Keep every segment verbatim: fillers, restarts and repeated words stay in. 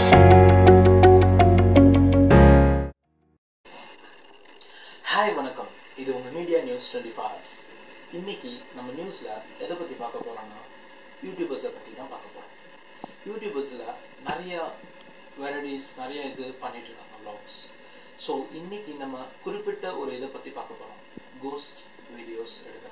Hi வணக்கம், இது உங்கள் media news twenty four hours. இன்னைக்கு நம்ம நியூஸில் எதை பற்றி பார்க்க போகிறோம்னா யூடியூபர்ஸை பற்றி தான் பார்க்க போகிறோம். யூடியூபர்ஸில் நிறைய வெரைட்டிஸ் நிறைய இது பண்ணிட்டு இருக்காங்க வ்ளாக்ஸ். ஸோ இன்னைக்கு நம்ம குறிப்பிட்ட ஒரு இதை பற்றி பார்க்க போகிறோம். கோஸ்ட் வீடியோஸ் எடுக்கிறாங்க.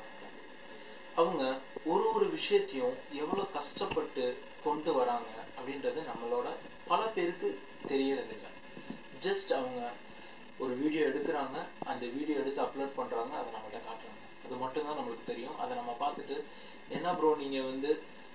அவங்க ஒரு ஒரு விஷயத்தையும் எவ்வளோ கஷ்டப்பட்டு கொண்டு வராங்க அப்படின்றது நம்மளோட பல பேருக்கு தெரியறதில்லை. ஜஸ்ட் அவங்க ஒரு வீடியோ எடுக்கிறாங்க, அந்த வீடியோ எடுத்து அப்லோட் பண்ணுறாங்க, அதை நம்மகிட்ட காட்டுறாங்க. அது மட்டும்தான் நம்மளுக்கு தெரியும். அதை நம்ம பார்த்துட்டு என்ன ப்ரோ நீங்கள் வந்து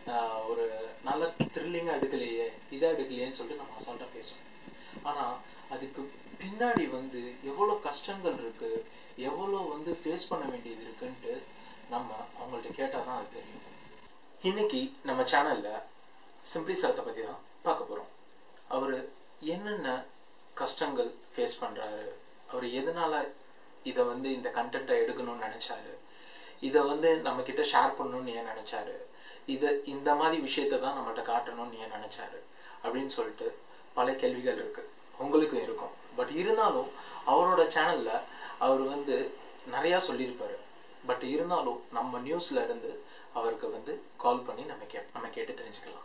ஒரு நல்ல த்ரில்லிங்காக எடுக்கலையே, இதாக எடுக்கலையேன்னு சொல்லிட்டு நம்ம அசால்ட்டாக பேசுவோம். ஆனால் அதுக்கு பின்னாடி வந்து எவ்வளோ கஷ்டங்கள் இருக்குது, எவ்வளோ வந்து ஃபேஸ் பண்ண வேண்டியது இருக்குன்ட்டு நம்ம அவங்கள்ட்ட கேட்டால் தான் அது தெரியும். இன்னைக்கு நம்ம சேனலில் சிம்பிளி சரத்தை பற்றி தான் பார்க்க போகிறோம். அவர் என்னென்ன கஷ்டங்கள் ஃபேஸ் பண்ணுறாரு, அவர் எதனால் இதை வந்து இந்த கண்டென்ட்டை எடுக்கணும்னு நினச்சாரு, இதை வந்து நம்மக்கிட்ட ஷேர் பண்ணணும்னு ஏன் நினச்சாரு, இதை இந்த மாதிரி விஷயத்தை தான் நம்மகிட்ட காட்டணும்னு ஏன் நினச்சாரு அப்படின்னு சொல்லிட்டு பல கேள்விகள் இருக்குது, உங்களுக்கும் இருக்கும். பட் இருந்தாலும் அவரோட சேனலில் அவர் வந்து நிறையா சொல்லியிருப்பார். பட் இருந்தாலும் நம்ம நியூஸில் இருந்து அவருக்கு வந்து கால் பண்ணி நம்ம கே நம்ம கேட்டு தெரிஞ்சுக்கலாம்.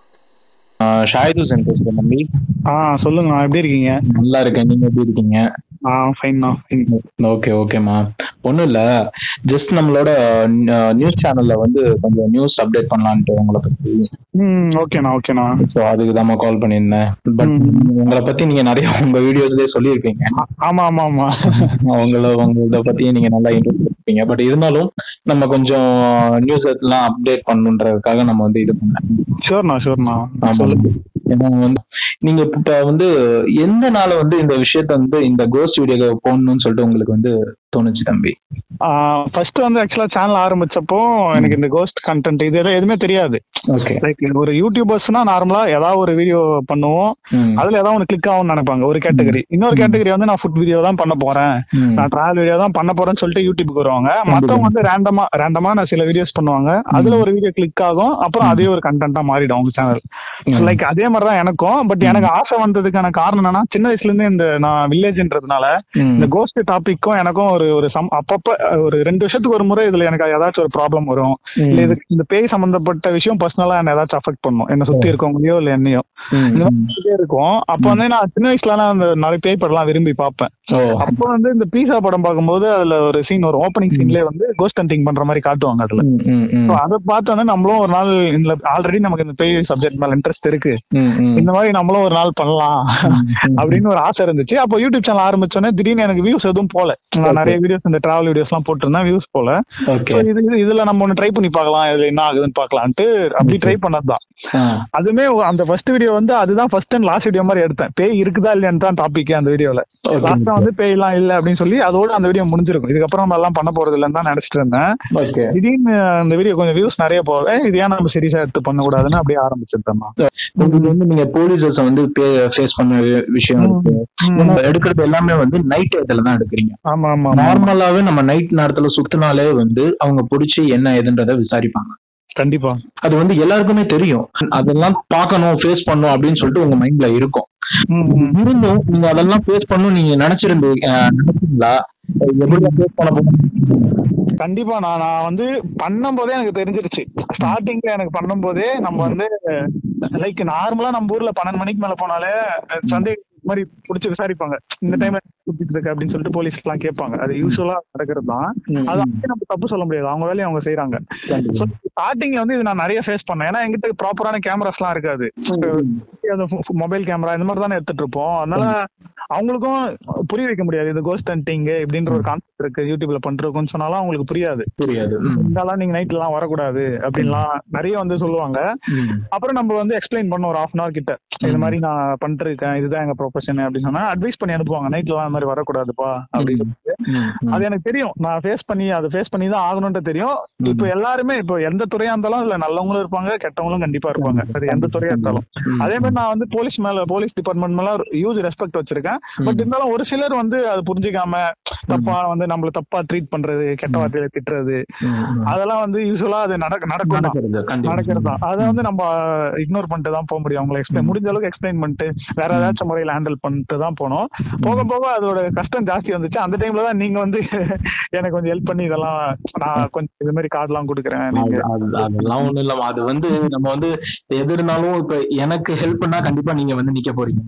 ஷாயிது சென் பேசுகிறேன் தம்பி. ஆ சொல்லுங்கண்ணா, எப்படி இருக்கீங்க? நல்லா இருக்கேன், நீங்கள் எப்படி இருக்கீங்க? ஆ ஃபைன்ண்ணா. ஓகே ஓகேம்மா. ஒன்றும் இல்லை, ஜஸ்ட் நம்மளோட நியூஸ் சேனலில் வந்து கொஞ்சம் நியூஸ் அப்டேட் பண்ணலான்ட்டு உங்களை பற்றி. ம் ஓகேண்ணா ஓகேண்ணா. ஸோ அதுக்கு தான் கால் பண்ணியிருந்தேன். பட் உங்களை பற்றி நீங்கள் நிறைய உங்கள் வீடியோஸ்லேயே சொல்லியிருக்கீங்க. ஆமாம் ஆமாம் ஆமாம். உங்களை உங்களை பற்றி நீங்கள் நல்லா இன்ட்ரெஸ்ட் இருப்பீங்க. பட் இருந்தாலும் நம்ம கொஞ்சம் நியூஸ் எல்லாம் அப்டேட் பண்ணணுன்றதுக்காக நம்ம வந்து இது பண்ணேன். ஷூர்ண்ணா ஷூர்ண்ணா. சொல்லுங்க. ஏன்னா வந்து நீங்க இப்ப வந்து எந்த நாள் வந்து இந்த விஷயத்த வந்து இந்த கோஸ்ட் வீடியோ போடணும்னு சொல்லிட்டு உங்களுக்கு வந்து தோணுச்சு தம்பி? ஃபர்ஸ்ட் வந்து ஆக்சுவலா சேனல் ஆரம்பிச்சப்போ எனக்கு இந்த கோஸ்ட் கண்டென்ட் இது எதுவுமே தெரியாது. ஓகே. லைக் ஒரு யூடியூபர்ஸ்னா நார்மலா ஏதாவது ஒரு வீடியோ பண்ணுவோம், அதுல ஏதாவது ஒன்று கிளிக் ஆகும்னு நினைப்பாங்க ஒரு கேட்டகரி. இன்னொரு கேட்டகரி வந்து நான் ஃபுட் வீடியோ தான் பண்ண போறேன், நான் டிராவல் வீடியோ தான் பண்ண போறேன்னு சொல்லிட்டு யூடியூப்க்கு வருவாங்க. மற்றவங்க வந்து ரேண்டமா ரேண்டமா நான் சில வீடியோஸ் பண்ணுவாங்க, அதுல ஒரு வீடியோ கிளிக் ஆகும், அப்புறம் அதே ஒரு கண்டென்ட்டா மாறிடும் அவங்க சேனல். லைக் அதே மாதிரி தான் எனக்கும். பட் எனக்கு ஆசை வந்ததுக்கான காரணம் என்னன்னா, சின்ன வயசுல இருந்து இந்த நான் வில்லேஜ்ன்றதுனால இந்த கோஸ்ட் டாபிக்கும் எனக்கும் ஒரு ஒரு சம் அப்பப்ப ஒரு ரெண்டு வருஷத்துக்கு ஒரு முறை இதுல எனக்கு ஏதாச்சும் ஒரு ப்ராப்ளம் வரும், இல்ல இது இந்த பேய் சம்பந்தப்பட்ட விஷயம் பர்சனலா என்ன ஏதாச்சும் அஃபெக்ட் பண்ணும், என்ன சுத்தி இருக்கவங்களையோ இல்ல என்னையோ, இந்த மாதிரி இருக்கும். அப்ப வந்து நான் சின்ன வயசுல அந்த நிறைய பேய் படம்லாம் விரும்பி பார்ப்பேன். அப்போ வந்து இந்த பீஸா படம் பார்க்கும்போது அதுல ஒரு சீன், ஒரு ஓப்பனிங் சீன்லயே வந்து கோஸ்ட் ஹண்டிங் பண்ற மாதிரி காட்டுவாங்க அதுல. அதை பார்த்து வந்து நம்மளும் ஒரு நாள் இந்த ஆல்ரெடி நமக்கு இந்த பேய் சப்ஜெக்ட் மேல இன்ட்ரெஸ்ட் இருக்கு, இந்த மாதிரி நம்மளும் ஒரு நாள் பண்ணலாம் அப்படின்னு ஒரு ஆசை இருந்துச்சு. அப்போ யூடியூப் சேனல் ஆரம்பிச்சோன்னே திடீர்னு எனக்கு வியூஸ் எதுவும் போல. நான் நிறைய வீடியோஸ் இந்த டிராவல் வீடியோஸ் எல்லாம் போட்டிருந்தேன், வியூஸ் போல. இது இதுல நம்ம ஒண்ணு ட்ரை பண்ணி பார்க்கலாம், இதுல என்ன ஆகுதுன்னு பார்க்கலான்ட்டு அப்படி ட்ரை பண்ணதுதான். அதுமே அந்த ஃபர்ஸ்ட் வீடியோ வந்து அதுதான் ஃபர்ஸ்ட் அண்ட் லாஸ்ட் வீடியோ மாதிரி எடுத்தேன். பேய் இருக்குதா இல்லையான்னு தான் டாபிக் அந்த வீடியோல. லாஸ்டா வந்து பேய் எல்லாம் இல்ல அப்படின்னு சொல்லி அதோட அந்த வீடியோ முடிஞ்சிருக்கும். இதுக்கப்புறம் நம்ம எல்லாம் பண்ண போறது இல்லைன்னு தான் நினைச்சிட்டு இருந்தேன். திடீர்னு அந்த வீடியோ கொஞ்சம் வியூஸ் நிறைய போக இது ஏன் நம்ம சீரியஸா எடுத்து பண்ணக்கூடாதுன்னு அப்படியே ஆரம்பிச்சிருந்தோம். உங்களுக்கு வந்து நீங்க போலீஸஸ் வந்து ஃபேஸ் பண்ண விஷயம் எடுக்கிறது எல்லாமே வந்து நைட் டயத்துல தான் எடுக்கிறீங்க. ஆமா ஆமா. நார்மலாவே நம்ம நைட் நேரத்துல சுத்தினாலே வந்து அவங்க பிடிச்சி என்ன ஏதுன்றத விசாரிப்பாங்க. கண்டிப்பா அது வந்து எல்லாருக்குமே தெரியும். அதெல்லாம் பார்க்கணும், ஃபேஸ் பண்ணணும் அப்படின்னு சொல்லிட்டு உங்க மைண்ட்ல இருக்கும். இருந்தும் நீங்க அதெல்லாம் ஃபேஸ் பண்ணணும் நீங்க நினைச்சிருந்தீங்க நினைச்சீங்களா? எப்படி ஃபேஸ் பண்ண போறீங்க? கண்டிப்பா நான் நான் வந்து பண்ணும் போதே எனக்கு தெரிஞ்சிருச்சு. ஸ்டார்டிங்ல எனக்கு பண்ணும் போதே நம்ம வந்து லைக் நார்மலா நம்ம ஊர்ல பன்னெண்டு மணிக்கு மேல போனாலே சந்தேக மாதிரி பிடிச்சி விசாரிப்பாங்க, இந்த டைம்ல சுத்திட்டு இருக்கு அப்படின்னு சொல்லிட்டு போலீஸ் எல்லாம் கேட்பாங்க. அது யூஸ்வலா நடக்கிறது தான். அது நம்ம தப்பு சொல்ல முடியாது, அவங்க வேலையை அவங்க செய்யறாங்க. ஸ்டார்டிங்ல வந்து இது நான் நிறைய ஃபேஸ் பண்ணேன். ஏன்னா எங்கிட்ட ப்ராப்பரான கேமராஸ் எல்லாம் இருக்காது, மொபைல் கேமரா இந்த மாதிரி தானே எடுத்துட்டு இருப்போம். அதனால அவங்களுக்கும் புரிய வைக்க முடியாது இது கோஸ்ட் ஹண்டிங் இப்படின்ற ஒரு கான்செப்ட் இருக்கு யூடியூப்ல பண்றோம்னு சொன்னாலும் அவங்களுக்கு புரியாது. புரியாது இருந்தாலும் நீங்க நைட் எல்லாம் வரக்கூடாது அப்படின்லாம் நிறைய வந்து சொல்லுவாங்க. அப்புறம் நம்ம வந்து எக்ஸ்பிளைன் பண்ண ஒரு ஹாஃப் அன் அவர் கிட்ட இந்த மாதிரி நான் பண்ணிட்டு இருக்கேன், இதுதான் எங்க ப்ரொஃபஷன் அப்படின்னு சொன்னா அட்வைஸ் பண்ணி அனுப்புவாங்க, நைட்ல எல்லாம் இந்த மாதிரி வரக்கூடாதுப்பா அப்படின்னு சொல்லிட்டு. அது எனக்கு தெரியும், நான் ஃபேஸ் பண்ணி அதை ஃபேஸ் பண்ணி தான் ஆகணும்னு தெரியும். இப்போ எல்லாருமே இப்போ எந்த எந்த துறையா இருந்தாலும் இல்ல நல்லவங்களும் இருப்பாங்க, கெட்டவங்களும் கண்டிப்பா இருப்பாங்க. அது எந்த துறையா இருந்தாலும். அதே மாதிரி நான் வந்து போலீஸ் மேல போலீஸ் டிபார்ட்மெண்ட் மேல ஹியூஜ் ரெஸ்பெக்ட் வச்சிருக்கேன். பட் இருந்தாலும் ஒரு சிலர் வந்து அது புரிஞ்சுக்காம தப்பா வந்து நம்மள தப்பா ட்ரீட் பண்றது, கெட்ட வார்த்தையில திட்டுறது, அதெல்லாம் வந்து யூஸ்வலா அது நடக்க நடக்கும் நடக்கிறது தான். அதை வந்து நம்ம இக்னோர் பண்ணிட்டு தான் போக முடியும். அவங்களை எக்ஸ்பிளைன் முடிஞ்ச அளவுக்கு எக்ஸ்பிளைன் பண்ணிட்டு வேற ஏதாச்சும் முறையில் ஹேண்டில் பண்ணிட்டு தான் போனோம். போக போக அதோட கஷ்டம் ஜாஸ்தி வந்துச்சு. அந்த டைம்ல தான் நீங்க வந்து எனக்கு கொஞ்சம் ஹெல்ப் பண்ணி இதெல்லாம் நான் கொஞ்சம் இது மாதிரி கார்டு எல்லாம் கொடுக்குறேன். அதெல்லாம் ஒண்ணும் இல்ல, அது வந்து நம்ம வந்து எது இருந்தாலும் இப்ப எனக்கு ஹெல்ப் பண்ணா கண்டிப்பா நீங்க வந்து நிக்க போறீங்க.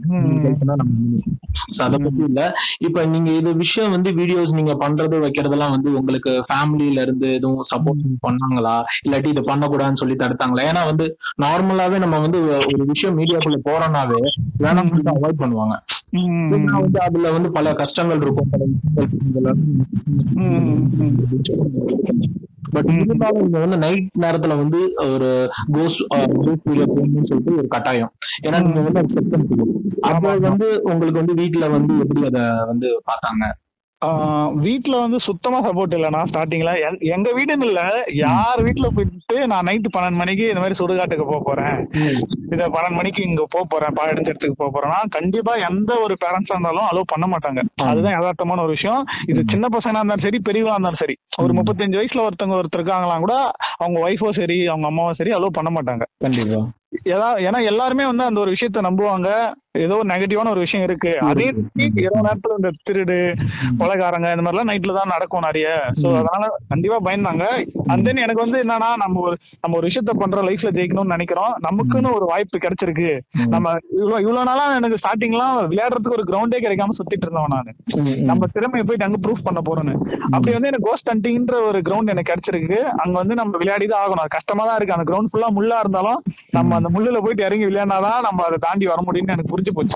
அதை பத்தி இல்ல. இப்ப நீங்க இது விஷயம் வந்து வீடியோஸ் நீங்க பண்றது வைக்கிறதெல்லாம் வந்து உங்களுக்கு ஃபேமிலியில இருந்து எதுவும் சப்போர்ட் பண்ணாங்களா, இல்லாட்டி இதை பண்ணக்கூடாதுன்னு சொல்லி தடுத்தாங்களா? ஏன்னா வந்து நார்மலாவே நம்ம வந்து ஒரு விஷயம் மீடியாக்குள்ள போறோம்னாவே வேணாம் சொல்லிட்டு அவாய்ட் பண்ணுவாங்க. வந்து அதுல வந்து பல கஷ்டங்கள் இருக்கும், பட் இருந்தாலும் நீங்க வந்து நைட் நேரத்துல வந்து ஒரு கோஸ்ட் வீடியோ போடணும்னு சொல்லிட்டு ஒரு கட்டாயம். ஏன்னா நீங்க வந்து அப்ப வந்து உங்களுக்கு வந்து வீட்டுல வந்து எப்படி அதை வந்து பார்த்தாங்க? வீட்டுல வந்து சுத்தமா சப்போர்ட் இல்லைண்ணா. ஸ்டார்டிங்ல எங்க வீடுன்னு இல்ல, யார் வீட்டுல போயிட்டு நான் நைட்டு பன்னெண்டு மணிக்கு இந்த மாதிரி சுடுகாட்டுக்கு போக போறேன், இதை பன்னெண்டு மணிக்கு இங்க போக போறேன், பாடஞ்ச இடத்துக்கு போக போறேன்னா கண்டிப்பா எந்த ஒரு பேரண்ட்ஸா இருந்தாலும் அலோவ் பண்ண மாட்டாங்க. அதுதான் யதார்த்தமான ஒரு விஷயம். இது சின்ன பசங்களா இருந்தாலும் சரி, பெரியவங்களா இருந்தாலும் சரி. ஒரு முப்பத்தஞ்சு வயசுல ஒருத்தவங்க ஒருத்தர் இருக்காங்களாம் கூட அவங்க ஒய்ஃபோ சரி அவங்க அம்மாவும் சரி அலோவ் பண்ண மாட்டாங்க. கண்டிப்பா. ஏன்னா எல்லாருமே வந்து அந்த ஒரு விஷயத்த நம்புவாங்க. ஏதோ நெகட்டிவான ஒரு விஷயம் இருக்கு. அதே இரவு நேரத்துல இந்த திருடு கொலைகாரங்க இந்த மாதிரிலாம் நைட்ல தான் நடக்கும் நிறைய. ஸோ அதனால கண்டிப்பா பயந்தாங்க. அண்ட் தென் எனக்கு வந்து என்னன்னா, நம்ம ஒரு நம்ம ஒரு விஷயத்த பண்றோம், லைஃப்ல ஜெயிக்கணும்னு நினைக்கிறோம், நமக்குன்னு ஒரு வாய்ப்பு கிடைச்சிருக்கு. நம்ம இவ்வளவு இவ்வளவு நாளா எனக்கு ஸ்டார்டிங்லாம் விளையாடுறதுக்கு ஒரு கிரவுண்டே கிடைக்காம சுத்திட்டு இருந்தோம் நான். நம்ம திறமையை போயிட்டு அங்க ப்ரூஃப் பண்ண போறோன்னு. அப்படி வந்து எனக்கு கோஸ்ட் ஹண்டிங்ன்ற ஒரு கிரவுண்ட் எனக்கு கிடைச்சிருக்கு. அங்க வந்து நம்ம விளையாடி தான் ஆகணும். கஷ்டமா தான் இருக்கு. அந்த கிரவுண்ட் ஃபுல்லா முள்ளா இருந்தாலும் நம்ம அந்த முள்ளுல போயிட்டு இறங்கி விளையாடினாதான் நம்ம அதை தாண்டி வர முடியும்னு எனக்கு புரிஞ்சு போச்சு.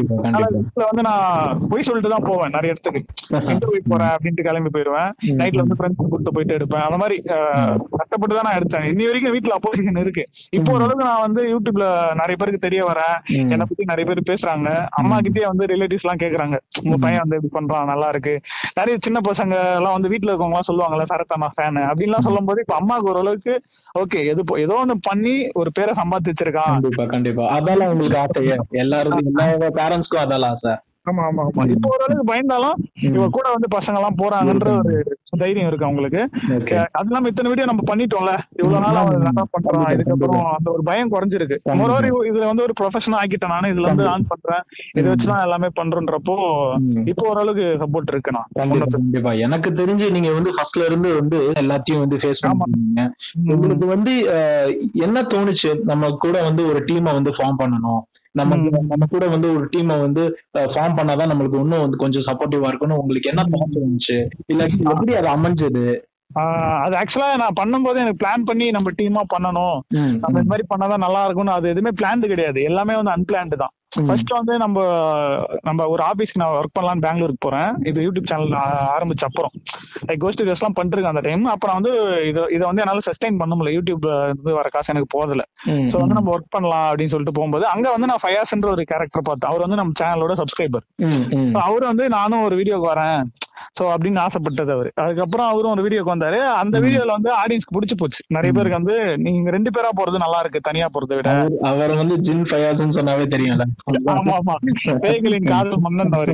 வந்து நான் போய் சொல்லிட்டு தான் போவேன் நிறைய இடத்துக்கு. இன்டர்வியூ போறேன் அப்படின்ட்டு கிளம்பி போயிருவேன். நைட்ல வந்து ஃப்ரெண்ட்ஸ் கூப்பிட்டு போயிட்டு எடுப்பேன். அந்த மாதிரி கஷ்டப்பட்டு தான் நான் எடுத்தேன். இன்னி வரைக்கும் வீட்டுல அப்போசிஷன் இருக்கு. இப்போ ஓரளவுக்கு நான் வந்து யூடியூப்ல நிறைய பேருக்கு தெரிய வரேன். என்னை பத்தி நிறைய பேர் பேசுறாங்க. அம்மா கிட்டே வந்து ரிலேட்டிவ்ஸ் எல்லாம் கேக்குறாங்க, உங்க பையன் வந்து இப்படி பண்றான், நல்லா இருக்கு. நிறைய சின்ன பசங்க எல்லாம் வந்து வீட்டுல இருக்கவங்க எல்லாம் சொல்லுவாங்கல்ல, சரத்தானா ஃபேன் அப்படின்லாம் சொல்லும் போது இப்ப அம்மாவுக்கு ஓரளவுக்கு ஓகே, எது ஏதோ ஒண்ணு பண்ணி ஒரு பேரை சம்பாதிச்சு வச்சிருக்கான். கண்டிப்பா கண்டிப்பா. அதால உங்களுக்கு ஆசையா? எல்லாரும் எல்லா பேரண்ட்ஸ்க்கும் அதால ஆசை. ஆமா ஆமா ஆமா. இப்போ ஓரளவுக்கு பயந்தாலும் இவ கூட வந்து பசங்க எல்லாம் போறாங்கன்ற ஒரு தைரியம் இருக்கு அவங்களுக்கு. அது இல்லாம இத்தனை வீடியோ நம்ம பண்ணிட்டோம்ல, இவ்வளவு நாள் அவங்க நல்லா பண்றோம், இதுக்கப்புறம் அந்த ஒரு பயம் குறைஞ்சிருக்கு. மொரோவர் இதுல வந்து ஒரு ப்ரொஃபஷனல் ஆக்கிட்டேன் நானு. இதுல வந்து ஆன் பண்றேன், இதை வச்சுதான் எல்லாமே பண்றன்றப்போ இப்போ ஓரளவுக்கு சப்போர்ட் இருக்குண்ணா. கண்டிப்பா. எனக்கு தெரிஞ்சு நீங்க வந்து ஃபர்ஸ்ட்ல இருந்து வந்து எல்லாத்தையும் வந்து ஃபேஸ் பண்ணுவீங்க. உங்களுக்கு வந்து என்ன தோணுச்சு, நம்ம கூட வந்து ஒரு டீமை வந்து ஃபார்ம் பண்ணணும், நம்ம நம்ம கூட வந்து ஒரு டீமை வந்து ஃபார்ம் பண்ணாதான் நம்மளுக்கு இன்னும் வந்து கொஞ்சம் சப்போர்ட்டிவா இருக்குன்னு உங்களுக்கு என்ன தோணுச்சு, இல்ல எப்படி அது அமைஞ்சது? அது ஆக்சுவலா நான் பண்ணும்போது எனக்கு பிளான் பண்ணி நம்ம டீமா பண்ணணும், நம்ம இந்த மாதிரி பண்ணாதான் நல்லா இருக்கும்னு அது எதுவுமே பிளான்டு கிடையாது. எல்லாமே வந்து அன்பிளான்டு தான். ஃபர்ஸ்ட் வந்து நம்ம நம்ம ஒரு ஆஃபீஸ்க்கு நான் ஒர்க் பண்ணலான்னு பெங்களூருக்கு போறேன். இது யூடியூப் சேனல் ஆரம்பிச்ச அப்புறம் லைக் கோஸ்ட் வீடியோஸ்லாம் பண்ணிருக்கேன் அந்த டைம். அப்புறம் வந்து இதை இதை வந்து என்னால் சஸ்டைன் பண்ண முடியல, யூடியூப்ல இருந்து வர காசு எனக்கு போதில்ல. ஸோ வந்து நம்ம ஒர்க் பண்ணலாம் அப்படின்னு சொல்லிட்டு போகும்போது அங்கே வந்து நான் ஃபயாஸ்ன்ற ஒரு கேரக்டர் பார்த்தேன். அவர் வந்து நம்ம சேனலோட சப்ஸ்கிரைபர். அவர் வந்து நானும் ஒரு வீடியோக்கு வரேன் ஸோ அப்படின்னு ஆசைப்பட்டது அவர். அதுக்கப்புறம் அவரும் ஒரு வீடியோக்கு வந்தாரு. அந்த வீடியோல வந்து ஆடியன்ஸ்க்கு பிடிச்சி போச்சு. நிறைய பேருக்கு வந்து நீங்க ரெண்டு பேரா போறது நல்லா இருக்கு தனியா போறதை விட. அவர் வந்து ஜின் ஃபயாஸ்னு சொன்னாவே தெரியும்ல. ஆமா ஆமா, பேய்களின் காதல் மன்னன் அவரு.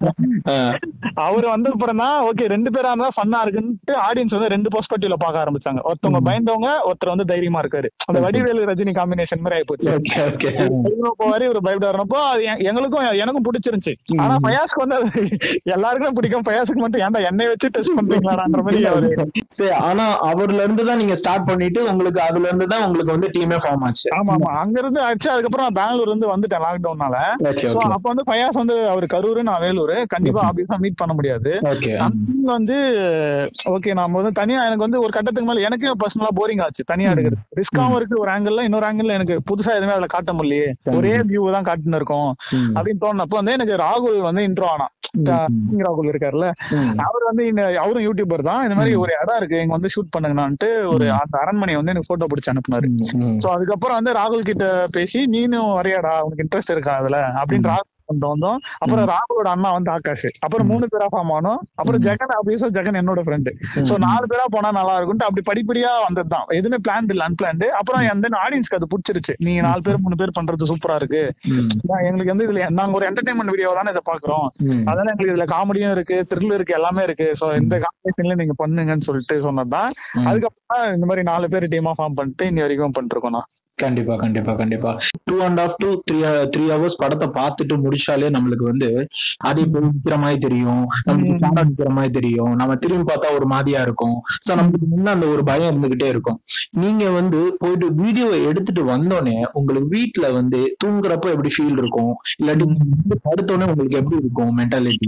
அவரு வந்த அப்புறம் தான் ஓகே ரெண்டு பேரா இருந்தா ஃபன்னா இருக்குன்ட்டு ஆடியன்ஸ் வந்து ரெண்டு பெர்ஸ்பெக்டிவ்ல பார்க்க ஆரம்பிச்சாங்க. ஒருத்தவங்க பயந்தவங்க, ஒருத்தர் வந்து தைரியமா இருக்காரு. அந்த வடிவேலு ரஜினி காம்பினேஷன் மாதிரி ஆகி போச்சு. போவாரு ஒரு பயப்படாருனப்போ எங்களுக்கும் எனக்கும் பிடிச்சிருந்துச்சு. ஆனா ஃபயாஸ்க்கு வந்து எல்லாருக்கும் பிடிக்கும், ஃபயாஸ்க்கு மட்டும் ஏன்டா என்னை வச்சு டெஸ்ட் பண்றீங்களான்ற மாதிரி அவரு. ஆனா அவர்ல இருந்து தான் நீங்க ஸ்டார்ட் பண்ணிட்டு உங்களுக்கு அதுல இருந்து தான் உங்களுக்கு வந்து டீமே ஃபார்ம் ஆச்சு. ஆமா ஆமா, அங்க இருந்து ஆச்சு. அதுக்கப்புறம் நான் பெங்களூர் இருந்து வந்துட்டேன் லாக்டவுன்னால. அப்ப வந்து ஃபயாஸ் வந்து அவர் கரூர், நான் வேலூர், கண்டிப்பா ஆபீஸா மீட் பண்ண முடியாது. வந்து ஓகே நாம வந்து தனியா எனக்கு வந்து ஒரு கட்டத்துக்கு மேல எனக்கு பர்சனலா போரிங் ஆச்சு தனியா எடுக்கிறது. ரிஸ்காவும் இருக்கு ஒரு ஆங்கிள், இன்னொரு ஆங்கிள் எனக்கு புதுசா எதுவுமே அதுல காட்ட முடியலையே, ஒரே வியூ தான் காட்டுன்னு இருக்கும் அப்படின்னு தோணுனப்போ வந்து எனக்கு ராகுல் வந்து இன்ட்ரோ ஆனா. ராகுல் இருக்காருல்ல, அவர் வந்து அவரும் யூடியூபர் தான். இந்த மாதிரி ஒரு இடம் இருக்கு இங்க வந்து ஷூட் பண்ணுங்கன்னான்ட்டு ஒரு அந்த அரண்மனையை வந்து எனக்கு போட்டோ பிடிச்சு அனுப்புனாரு. சோ அதுக்கப்புறம் வந்து ராகுல் கிட்ட பேசி நீனும் வரையாடா உனக்கு இன்ட்ரெஸ்ட் இருக்கா அதுல அப்படின்னு ராகுல் பண்ணிட்டு வந்தோம். அப்புறம் ராகுலோட அண்ணா வந்து ஆகாஷ், அப்புறம் மூணு பேரா ஃபார்ம் ஆனோம். அப்புறம் ஜெகன் ஆப்வியஸா ஜெகன் என்னோட ஃப்ரெண்டு. ஸோ நாலு பேரா போனா நல்லா இருக்கும்ட்டு அப்படி படிப்படியா வந்தது தான். எதுவுமே பிளான் இல்லை, அன்பிளான்டு. அப்புறம் எந்த ஆடியன்ஸ்க்கு அது பிடிச்சிருச்சு. நீங்க நாலு பேர் மூணு பேர் பண்றது சூப்பரா இருக்கு, எங்களுக்கு வந்து இதுல நாங்க ஒரு என்டர்டைன்மெண்ட் வீடியோ தானே இதை பாக்குறோம், அதனால எங்களுக்கு இதுல காமெடியும் இருக்கு, த்ரில் இருக்கு, எல்லாமே இருக்கு. ஸோ இந்த காம்பினேஷன்ல நீங்க பண்ணுங்கன்னு சொல்லிட்டு சொன்னதுதான். அதுக்கப்புறம் இந்த மாதிரி நாலு பேர் டீமா ஃபார்ம் பண்ணிட்டு இன்னி வரைக்கும் பண்ணிட்டு இருக்கோம். கண்டிப்பா கண்டிப்பா கண்டிப்பா two and half two three three hours படத்தை பார்த்துட்டு முடிச்சாலே நம்மளுக்கு வந்து அது இப்போ விற்கிற மாதிரி தெரியும், நமக்கு சாடா விற்கிற மாதிரி தெரியும், நம்ம திரும்பி பார்த்தா ஒரு மாதிரியா இருக்கும். ஸோ நமக்கு முன்ன அந்த ஒரு பயம் இருந்துகிட்டே இருக்கும். நீங்க வந்து போயிட்டு வீடியோவை எடுத்துட்டு வந்தோடனே உங்களுக்கு வீட்டுல வந்து தூங்குறப்ப எப்படி ஃபீல் இருக்கும், இல்லாட்டி படுத்தோடனே உங்களுக்கு எப்படி இருக்கும் மென்டாலிட்டி?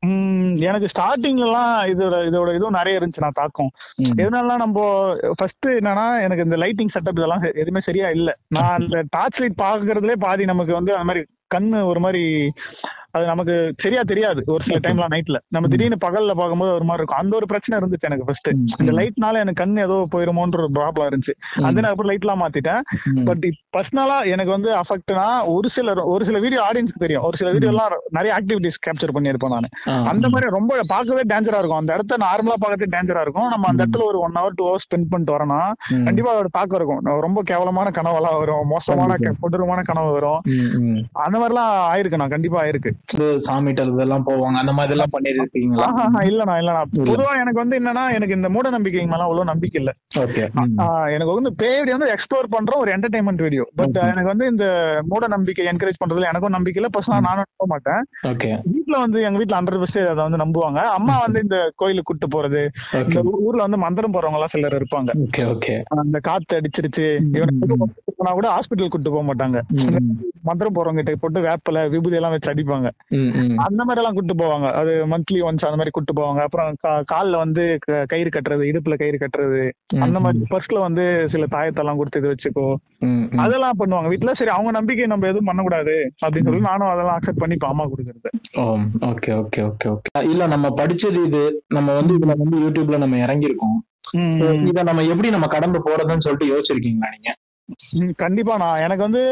எனக்கு ஸ்டார்டிங்லாம் இதோட இதோட இதுவும் நிறைய இருந்துச்சு நான் தாக்கம். எதனால நம்ம ஃபர்ஸ்ட் என்னன்னா எனக்கு இந்த லைட்டிங் செட்டப் இதெல்லாம் எதுவுமே சரியா இல்லை. நான் அந்த டார்ச் லைட் பாக்குறதுலே பாதி நமக்கு வந்து அந்த மாதிரி கண்ணு ஒரு மாதிரி அது நமக்கு சரியா தெரியாது. ஒரு சில டைம்ல நைட்ல நம்ம திடீர்னு பகல்ல பார்க்கும்போது ஒரு மாதிரி இருக்கும். அந்த ஒரு பிரச்சனை இருந்துச்சு எனக்கு ஃபர்ஸ்ட். இந்த லைட்னால எனக்கு கண்ணு ஏதோ போயிருமோன்ற ஒரு ப்ராப்ளம் இருந்துச்சு. அந்த நான் அப்புறம் லைட்லாம் மாத்திட்டேன். பட் பர்சனலா எனக்கு வந்து அஃபெக்ட்னா ஒரு சில ஒரு சில வீடியோ ஆடியன்ஸ்க்கு தெரியும், ஒரு சில வீடியோ எல்லாம் நிறைய ஆக்டிவிட்டிஸ் கேப்சர் பண்ணியிருப்பேன் நான். அந்த மாதிரி ரொம்ப பார்க்கவே டேஞ்சரா இருக்கும். அந்த இடத்த நார்மலா பார்க்கறதே டேஞ்சரா இருக்கும். நம்ம அந்த இடத்துல ஒரு one hour two hours spend பண்ணிட்டு வரனா கண்டிப்பா அதோட தாக்கம் இருக்கும். ரொம்ப கேவலமான கனவெல்லாம் வரும், மோசமான கொடூரமான கனவு வரும். அந்த மாதிரிலாம் ஆயிருக்கு, நான் கண்டிப்பா ஆயிருக்கு. சாமிட்டல் இதெல்லாம் போவாங்க, அந்த மாதிரி எல்லாம் பண்ணிருக்கீங்களா? இல்லண்ணா இல்லண்ணா பொதுவா எனக்கு வந்து என்னன்னா எனக்கு இந்த மூட நம்பிக்கை மேல அவ்வளவு நம்பிக்கை இல்ல. எனக்கு வந்து பேய் வீடியோ வந்து எக்ஸ்ப்ளோர் பண்ற ஒரு என்டர்டைன்மெண்ட் வீடியோ. பட் எனக்கு வந்து இந்த மூட நம்பிக்கை என்கரேஜ் பண்றதுல எனக்கும் நம்பிக்கை இல்ல. பர்சனலா நானும் நம்ப மாட்டேன். வீட்டுல வந்து எங்க வீட்டுல ஹண்ட்ரட் பர்சன்ட் அதை வந்து நம்புவாங்க. அம்மா வந்து இந்த கோயிலுக்கு கூட்டு போறது, இந்த ஊர்ல வந்து மந்திரம் போறவங்க எல்லாம் சிலர் இருப்பாங்க. அந்த காத்து அடிச்சிருச்சு இவனை கூட ஹாஸ்பிட்டல் கூட்டு போக மாட்டாங்க. மந்திரம் போறவங்க கிட்ட போட்டு வேப்பல விபூதி எல்லாம் வச்சு அடிப்பாங்க. அந்த மாதிரி எல்லாம் கூட்டு போவாங்க. அது மந்த்லி ஒன்ஸ் அந்த மாதிரி கூட்டு போவாங்க. அப்புறம் கால்ல வந்து கயிறு கட்டுறது, இடுப்புல கயிறு கட்டுறது, அந்த மாதிரி பர்ஸ்ல வந்து சில தாயத்தெல்லாம் கொடுத்து இது வச்சுக்கோ அதெல்லாம் பண்ணுவாங்க வீட்டுல. சரி அவங்க நம்பிக்கை நம்ம எதுவும் பண்ணக்கூடாது அப்படின்னு சொல்லி நானும் அதெல்லாம் அக்செப்ட் பண்ணி அம்மா கொடுக்கறது. ஓகே ஓகே ஓகே ஓகே இல்ல நம்ம படிச்சது இது, நம்ம வந்து இதுல வந்து யூடியூப்ல நம்ம இறங்கியிருக்கோம். இத நம்ம எப்படி நம்ம கடந்து போறதுன்னு சொல்லிட்டு யோசிச்சிருக்கீங்களா நீங்க? கண்டிப்பா. நான் எனக்கு வந்து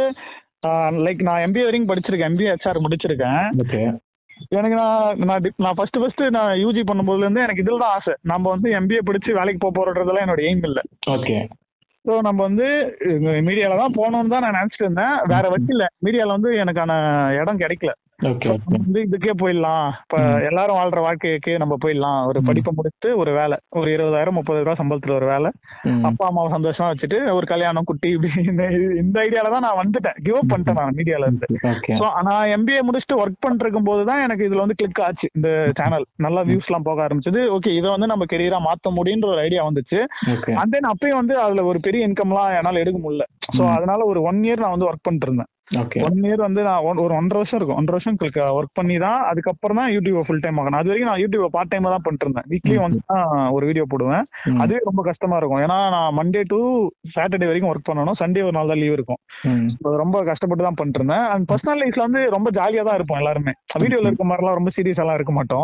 லைக் நான் எம்பிஏ வரைக்கும் படிச்சிருக்கேன், எம்பிஏ ஹெச்ஆர் முடிச்சிருக்கேன். எனக்கு நான் நான் ஃபர்ஸ்ட் ஃபர்ஸ்ட் நான் யூஜி பண்ணும்போதுல இருந்து எனக்கு இதுல தான் ஆசை. நம்ம வந்து எம்பிஏ படிச்சு வேலைக்கு போக போறதுலாம் என்னோட எய்ம் இல்லை. ஓகே. ஸோ நம்ம வந்து மீடியால தான் போகணும்னு தான் நான் நினைச்சிட்டு இருந்தேன். வேற வச்சு இல்லை, மீடியால வந்து எனக்கான இடம் கிடைக்கல. வந்து இதுக்கே போயிடலாம், இப்ப எல்லாரும் வாழ்ற வாழ்க்கைக்கே நம்ம போயிடலாம். ஒரு படிப்பை முடிச்சுட்டு ஒரு வேலை, ஒரு இருபதாயிரம் முப்பது ரூபாய் சம்பளத்துல ஒரு வேலை, அப்பா அம்மாவை சந்தோஷமா வச்சுட்டு ஒரு கல்யாணம் குட்டி இப்படி இந்த ஐடியால தான் நான் வந்துட்டேன். கிவ் அப் பண்ணிட்டேன் நான் மீடியால இருந்து. ஸோ நான் எம்பிஏ முடிச்சுட்டு ஒர்க் பண்ணிருக்கும் போது தான் எனக்கு இதுல வந்து கிளிக் ஆச்சு. இந்த சேனல் நல்லா வியூஸ் எல்லாம் போக ஆரம்பிச்சது. ஓகே, இதை வந்து நம்ம கெரியரா மாத்த முடியுன்ற ஒரு ஐடியா வந்துச்சு. அண்ட் தென் அப்பயும் வந்து அதுல ஒரு பெரிய இன்கம் எல்லாம் என்னால எடுக்க முடியல. ஸோ அதனால ஒரு ஒன் இயர் நான் வந்து ஒர்க் பண்ணிட்டு இருந்தேன். ஒன் இயர் வந்து நான் ஒரு ஒன்றரை வருஷம் இருக்கும், ஒன்றரை வருஷம் ஒர்க் பண்ணி தான் அதுக்கப்புறம் தான் யூடியூப் ஃபுல் டைம் ஆகணும். அது வரைக்கும் நான் யூடியூப் பார்ட் டைமா தான் பண்ணிட்டு இருந்தேன். வீக்லி ஒன்ஸ் தான் ஒரு வீடியோ போடுவேன். அதுவே ரொம்ப கஷ்டமா இருக்கும். ஏன்னா நான் மண்டே டு சாட்டர்டே வரைக்கும் ஒர்க் பண்ணணும், சண்டே ஒரு நாள் தான் லீவ் இருக்கும். ரொம்ப கஷ்டப்பட்டு தான் பண்ணிட்டு இருந்தேன். அண்ட் பர்சனல் லைஃப்ல வந்து ரொம்ப ஜாலியா தான் இருப்போம் எல்லாருமே. வீடியோல இருக்க மாதிரிலாம் ரொம்ப சீரியஸ் எல்லாம் இருக்க மாட்டோம்.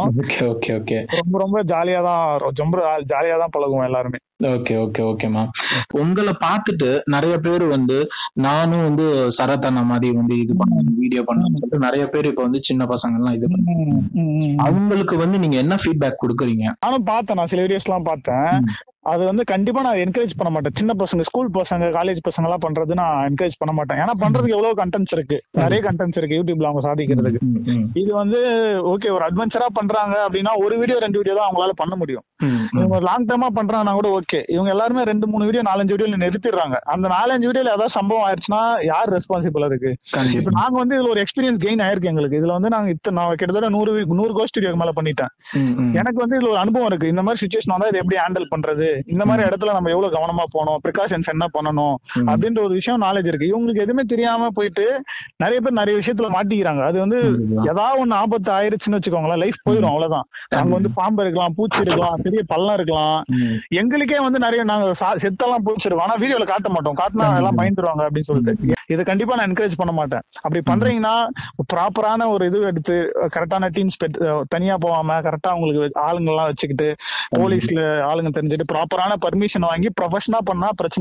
ரொம்ப ரொம்ப ஜாலியா தான் ரொம்ப ஜாலியா தான் பழகுவோம் எல்லாருமே. ஓகே ஓகே ஓகேமா. உங்களை பார்த்துட்டு நிறைய பேர் வந்து நானும் வந்து சரத்தன மாதிரி வந்து இது பண்ண வீடியோ பண்ணணும்னு சொல்லிட்டு நிறைய பேர் இப்ப வந்து சின்ன பசங்க எல்லாம் இது பண்ண, அவங்களுக்கு வந்து நீங்க என்ன ஃபீட்பேக் கொடுக்குறீங்க? நானும் பார்த்தேன், நான் சில வீடியோஸ் எல்லாம் பார்த்தேன். அது வந்து கண்டிப்பா நான் என்கரேஜ் பண்ண மாட்டேன். சின்ன பசங்க, ஸ்கூல் பசங்க, காலேஜ் பசங்க எல்லாம் பண்றது நான் என்கரேஜ் பண்ண மாட்டேன். ஏன்னா பண்றதுக்கு எவ்வளவு கண்டென்ட்ஸ் இருக்கு, நிறைய கண்டென்ட்ஸ் இருக்கு யூடியூப்ல அவங்க சாதிக்கிறதுக்கு. இது வந்து ஓகே ஒரு அட்வென்ச்சரா பண்றாங்க அப்படின்னா ஒரு வீடியோ ரெண்டு வீடியோ தான் அவங்களால பண்ண முடியும். இவங்க லாங் டேர்மா பண்றாங்கன்னா கூட ஓகே. இவங்க எல்லாருமே ரெண்டு மூணு வீடியோ நாலஞ்சு வீடியோல நிறுத்திடுறாங்க. அந்த நாலஞ்சு வீடியோல ஏதாவது சம்பவம் ஆயிடுச்சுன்னா யார் ரெஸ்பான்சிபிள் இருக்கு? இப்ப நாங்க வந்து இதுல ஒரு எக்ஸ்பீரியன்ஸ் கெயின் ஆயிருக்கு எங்களுக்கு. இதுல வந்து நாங்க இத்தனை நான் கிட்டத்தட்ட நூறு நூறு கோஸ்ட் வீடியோக்கு மேல பண்ணிட்டேன். எனக்கு வந்து இதுல ஒரு அனுபவம் இருக்கு. இந்த மாதிரி சிச்சுவேஷன் வந்தா இதை எப்படி ஹேண்டில் பண்றது, இந்த மாதிரி இடத்துல நம்ம எவ்வளவு கவனமா போனோம், ப்ரிகாஷன்ஸ் என்ன பண்ணணும் அப்படின்ற ஒரு விஷயம் நாலேஜ் இருக்கு. இவங்களுக்கு எதுவுமே தெரியாம போயிட்டு நிறைய பேர் நிறைய விஷயத்துல மாட்டிக்கிறாங்க. அது வந்து ஏதாவது ஒண்ணு ஆபத்து ஆயிருச்சுன்னு வச்சுக்கோங்களேன், லைஃப் போயிடும், அவ்வளவுதான். அங்க வந்து பாம்பு இருக்கலாம், பூச்சி இருக்கலாம், பெரிய பள்ளம் இருக்கலாம். எங்களுக்கே வந்து நிறைய நாங்க செத்தெல்லாம் பூச்சிருக்கோம், ஆனா வீடியோல காட்ட மாட்டோம். காட்டினா எல்லாம் பயந்துருவாங்க அப்படின்னு சொல்லிட்டு இதை கண்டிப்பா நான் என்கரேஜ் பண்ண மாட்டேன். அப்படி பண்றீங்கன்னா ப்ராப்பரான ஒரு இது எடுத்து கரெக்டான டீம்ஸ் தனியா போகாம கரெக்டா அவங்களுக்கு ஆளுங்க எல்லாம் வச்சுக்கிட்டு போலீஸ்ல ஆளுங்க தெரிஞ்சுட்டு ப்ராப்பரான பர்மிஷன் வாங்கி ப்ரொஃபஷனா பண்ணா பிரச்சனை இல்லை.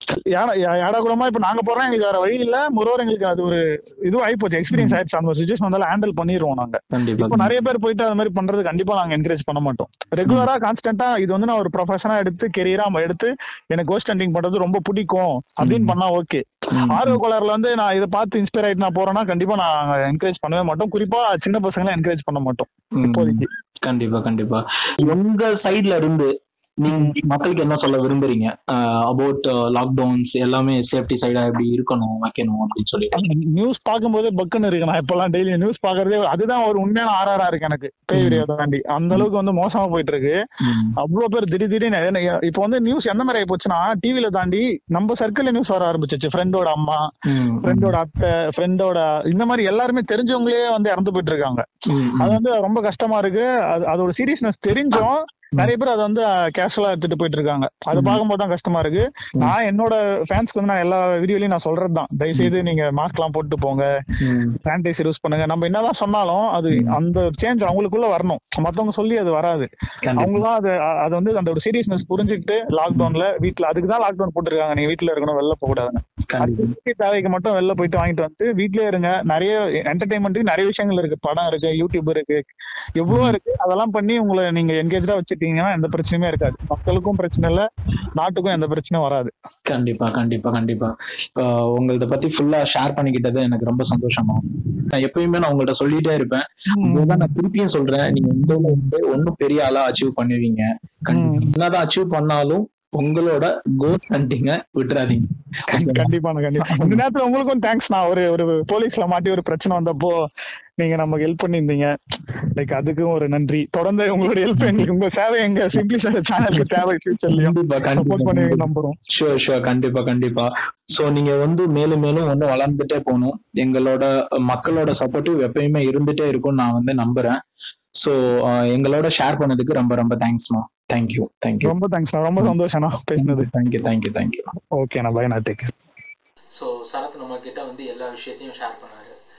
ஏடா கூடமா இப்ப நாங்க போறோம், எங்களுக்கு வேற வழி இல்ல. முரோவர் எங்களுக்கு அது ஒரு இதுவும் ஆயிப்போச்சு, எக்ஸ்பீரியன்ஸ் ஆயிடுச்சு. அந்த சுச்சுவேஷன் வந்தாலும் ஹேண்டில் பண்ணிடுவோம் நாங்க. இப்போ நிறைய பேர் போயிட்டு அது மாதிரி பண்றது கண்டிப்பா நாங்க என்கரேஜ் பண்ண மாட்டோம். ரெகுலரா கான்ஸ்டன்டா இது வந்து நான் ஒரு ப்ரொஃபஷனா எடுத்து கெரியரா எடுத்து எனக்கு கோஸ்ட் ஹண்டிங் பண்றது ரொம்ப பிடிக்கும் அப்படின்னு பண்ணா ஓகே. ஆர்வ கோளாறுல வந்து நான் இதை பார்த்து இன்ஸ்பயர் ஆயிட்டு நான் போறேன்னா கண்டிப்பா நான் என்கரேஜ் பண்ணவே மாட்டோம். குறிப்பா சின்ன பசங்களை என்கரேஜ் பண்ண மாட்டோம் இப்போதைக்கு. கண்டிப்பா கண்டிப்பா. உங்க சைட்ல இருந்து நீங்க மக்களுக்கு என்ன சொல்ல விரும்புறீங்க அபவுட் லாக்டவுன்ஸ் எல்லாமே சேஃப்டி சைடா எப்படி இருக்கணும் வைக்கணும் அப்படின்னு சொல்லிட்டு? நியூஸ் பார்க்கும்போது பக்குன்னு இருக்கு. நான் இப்பெல்லாம் டெய்லி நியூஸ் பாக்குறதே அதுதான் ஒரு உண்மையான ஆர்ஆரா இருக்கு எனக்கு. பேய் வீடியோ தாண்டி அந்த அளவுக்கு வந்து மோசமா போயிட்டு இருக்கு. அவ்வளவு பேர் திடீர் திடீர்னு இப்போ வந்து நியூஸ் எந்த மாதிரி ஆகி போச்சுன்னா டிவில தாண்டி நம்ம சர்க்கிள்ல நியூஸ் வர ஆரம்பிச்சிச்சு. ஃப்ரெண்டோட அம்மா, ஃப்ரெண்டோட அத்தை, ஃப்ரெண்டோட இந்த மாதிரி எல்லாருமே தெரிஞ்சவங்களே வந்து இறந்து போயிட்டு இருக்காங்க. அது வந்து ரொம்ப கஷ்டமா இருக்கு. அது அதோட சீரியஸ்னஸ் தெரிஞ்சும் நிறைய பேர் அதை வந்து கேஷுவலா எடுத்துட்டு போயிட்டு இருக்காங்க. அது பார்க்கும்போது தான் கஷ்டமா இருக்கு. நான் என்னோட ஃபேன்ஸ்க்கு வந்து நான் எல்லா வீடியோலயும் நான் சொல்றது தான், தயவுசெய்து நீங்க மாஸ்க் எல்லாம் போட்டு போங்க, சானிடைசர் யூஸ் பண்ணுங்க. நம்ம என்னதான் சொன்னாலும் அது அந்த சேஞ்ச் அவங்களுக்குள்ள வரணும். மத்தவங்க சொல்லி அது வராது. அவங்களாம் அது அது வந்து அந்த ஒரு சீரியஸ்னஸ் புரிஞ்சுக்கிட்டு லாக்டவுன்ல வீட்டுல அதுக்கு தான் லாக்டவுன் போட்டுருக்காங்க. நீங்க வீட்டுல இருக்கணும், வெளில போக கூடாதுன்னு. தேவைக்கு மட்டும் வெளில போயிட்டு வாங்கிட்டு வந்து வீட்லயே இருங்க. நிறைய என்டர்டைன்மெண்ட்டுக்கு நிறைய விஷயங்கள் இருக்கு. படம் இருக்கு, யூடியூப் இருக்கு, எவ்வளவோ இருக்கு. அதெல்லாம் பண்ணி உங்களை நீங்க என்கேஜா வச்சுட்டீங்கன்னா எந்த பிரச்சனையுமே இருக்காது. மக்களுக்கும் பிரச்சனை இல்லை, நாட்டுக்கும் எந்த பிரச்சனையும் வராது. கண்டிப்பா கண்டிப்பா கண்டிப்பா. உங்கள்ட்ட பத்தி ஃபுல்லா ஷேர் பண்ணிக்கிட்டது எனக்கு ரொம்ப சந்தோஷமா. நான் எப்பயுமே நான் உங்கள்ட்ட சொல்லிட்டே இருப்பேன், நான் திருப்பியும் சொல்றேன், நீங்க இந்த ஒன்னும் பெரிய ஆளா அச்சீவ் பண்ணுவீங்க. என்னதான் அச்சீவ் பண்ணாலும் உங்களோட கோஸ்ட் ஹண்டிங்க விட்டுறாதீங்க. கண்டிப்பா கண்டிப்பா. இந்த நேரத்துல உங்களுக்கும் தேங்க்ஸ். நான் ஒரு ஒரு போலீஸ்ல மாட்டி ஒரு பிரச்சனை வந்தப்போ நீங்க நமக்கு ஹெல்ப் பண்ணியிருந்தீங்க. லைக் அதுக்கும் ஒரு நன்றி. தொடர்ந்து உங்களோட ஹெல்ப் எங்களுக்கு, உங்க சேவை எங்க சிம்பிளி சேனலுக்கு தேவை. ஃபியூச்சர்லயும் சப்போர்ட் பண்ணி நம்புறோம். Sure sure. கண்டிப்பா கண்டிப்பா. ஸோ நீங்க வந்து மேலும் மேலும் வந்து வளர்ந்துட்டே போகணும். எங்களோட மக்களோட சப்போர்ட்டிவ் எப்பயுமே இருந்துட்டே இருக்கும் நான் வந்து நம்புறேன். ஸோ எங்களோட ஷேர் பண்ணதுக்கு ரொம்ப ரொம்ப தேங்க்ஸ்மா. Thank you thank you. ரொம்ப தேங்க்ஸ்ண்ணா. ரொம்ப சந்தோஷம்ண்ணா பேசினது. Thank you thank you thank you. ஓகேண்ணா, பை. நான் டேக் கேர். ஸோ சரத் நம்ம கிட்ட வந்து எல்லா விஷயத்தையும் ஷேர் பண்ணாரு.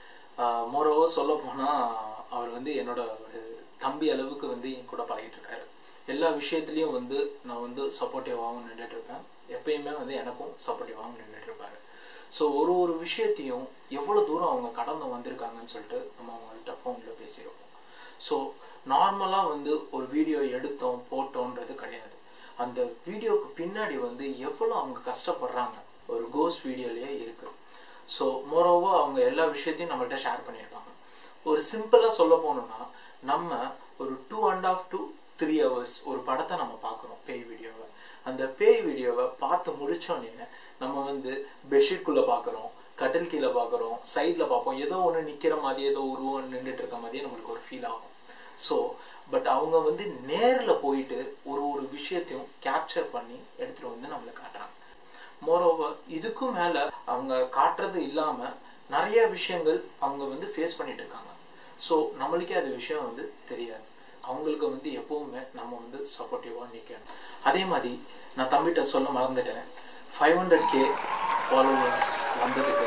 மோரோவர் சொல்ல போனால் அவர் வந்து என்னோட ஒரு தம்பி அளவுக்கு வந்து என் கூட பழகிட்டு இருக்காரு. எல்லா விஷயத்துலையும் வந்து நான் வந்து சப்போர்ட்டிவாகவும் நின்றுட்டு இருப்பேன். எப்பயுமே வந்து எனக்கும் சப்போர்ட்டிவாகவும் நின்றுட்டு இருப்பாரு. ஸோ ஒரு ஒரு விஷயத்தையும் எவ்வளோ தூரம் அவங்க கடந்து வந்திருக்காங்கன்னு சொல்லிட்டு நம்ம அவங்கள்ட்ட ஃபோனில் பேசிடுவோம். ஸோ நார்மலாக வந்து ஒரு வீடியோ எடுத்தோம் போட்டோன்றது கிடையாது. அந்த வீடியோக்கு பின்னாடி வந்து எவ்வளோ அவங்க கஷ்டப்படுறாங்க ஒரு கோஸ்ட் வீடியோலேயே இருக்கு. ஸோ மோரோவர் அவங்க எல்லா விஷயத்தையும் நம்மள்கிட்ட ஷேர் பண்ணியிருப்பாங்க. ஒரு சிம்பிளாக சொல்ல போனோம்னா நம்ம ஒரு two and half two three hours ஒரு படத்தை நம்ம பார்க்குறோம், பேய் வீடியோவை. அந்த பேய் வீடியோவை பார்த்து முடிச்சோடனே நம்ம வந்து பெட்ஷீட்குள்ளே பார்க்குறோம், கட்டில் கீழே பார்க்குறோம், சைடில் பார்ப்போம், ஏதோ ஒன்று நிற்கிற மாதிரி, ஏதோ உருவம் நின்றுட்டு இருக்க மாதிரியே நம்மளுக்கு ஒரு ஃபீல் ஆகும். ஸோ பட் அவங்க வந்து நேரில் போயிட்டு ஒரு ஒரு விஷயத்தையும் கேப்சர் பண்ணி எடுத்துகிட்டு வந்து நம்மளை காட்டுறாங்க. மோரோவர் இதுக்கும் மேலே அவங்க காட்டுறது இல்லாமல் நிறைய விஷயங்கள் அவங்க வந்து ஃபேஸ் பண்ணிட்டு இருக்காங்க. ஸோ நம்மளுக்கே அது விஷயம் வந்து தெரியாது. அவங்களுக்கு வந்து எப்பவுமே நம்ம வந்து சப்போர்ட்டிவாக நிற்கணும். அதே மாதிரி நான் தம்பிகிட்ட சொல்ல மறந்துட்டேன், ஃபைவ் ஹண்ட்ரட் கே ஃபாலோவர்ஸ் வந்ததுக்கு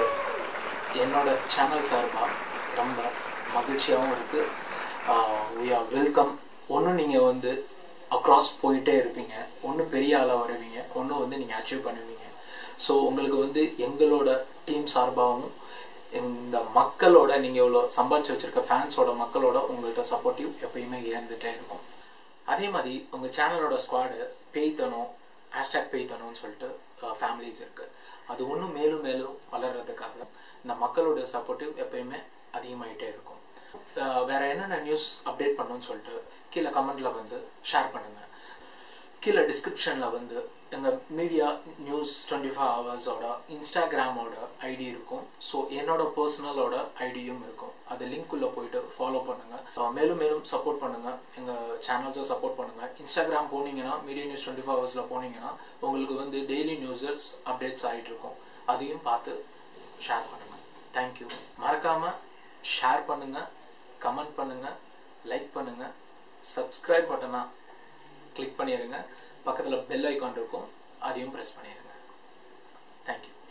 என்னோட சேனல் சார்பாக ரொம்ப மகிழ்ச்சியாகவும் இருக்குது. We are welcome. ஒன்று நீங்கள் வந்து அக்ராஸ் போயிட்டே இருப்பீங்க, ஒன்று பெரிய ஆளாக வருவீங்க, ஒன்று வந்து நீங்கள் அச்சீவ் பண்ணுவீங்க. ஸோ உங்களுக்கு வந்து எங்களோட டீம் சார்பாகவும் இந்த மக்களோட நீங்கள் இவ்வளோ சம்பாதிச்சு வச்சுருக்க ஃபேன்ஸோட மக்களோட உங்கள்கிட்ட சப்போர்ட்டிவ் எப்பயுமே இருந்துகிட்டே இருக்கும். அதே மாதிரி உங்கள் சேனலோட ஸ்குவாடு பேய்த்தனம், ஹேஷ்டாக் பேய்த்தனம்னு சொல்லிட்டு ஃபேமிலிஸ் இருக்குது. அது ஒன்றும் மேலும் மேலும் வளர்கிறதுக்காக இந்த மக்களோட சப்போர்ட்டிவ் எப்பயுமே அதிகமாகிட்டே இருக்கும். வேறு என்னென்ன நியூஸ் அப்டேட் பண்ணணும்னு சொல்லிட்டு கீழே கமெண்டில் வந்து ஷேர் பண்ணுங்கள். கீழே டிஸ்கிரிப்ஷனில் வந்து எங்கள் மீடியா நியூஸ் டுவெண்ட்டி ஃபோர் ஹவர்ஸோட இன்ஸ்டாகிராமோட ஐடி இருக்கும். ஸோ என்னோட பர்சனலோட ஐடியும் இருக்கும். அது லிங்க்குள்ளே போயிட்டு ஃபாலோ பண்ணுங்கள். மேலும் மேலும் சப்போர்ட் பண்ணுங்கள், எங்கள் சேனல்ஸை சப்போர்ட் பண்ணுங்கள். இன்ஸ்டாகிராம் போனீங்கன்னா மீடியா நியூஸ் டுவெண்ட்டி ஃபோர் ஹவர்ஸில் போனீங்கன்னா உங்களுக்கு வந்து டெய்லி நியூஸஸ் அப்டேட்ஸ் ஆகிட்டு இருக்கும். அதையும் பார்த்து ஷேர் பண்ணுங்கள். தேங்க்யூ. மறக்காமல் ஷேர் பண்ணுங்கள், கமெண்ட் பண்ணுங்கள், லைக் பண்ணுங்கள், சப்ஸ்கிரைப் பட்டனா கிளிக் பண்ணிடுங்க. பக்கத்தில் பெல் ஐக்கான் இருக்கும், அதையும் ப்ரெஸ் பண்ணிடுங்க. தேங்க்யூ.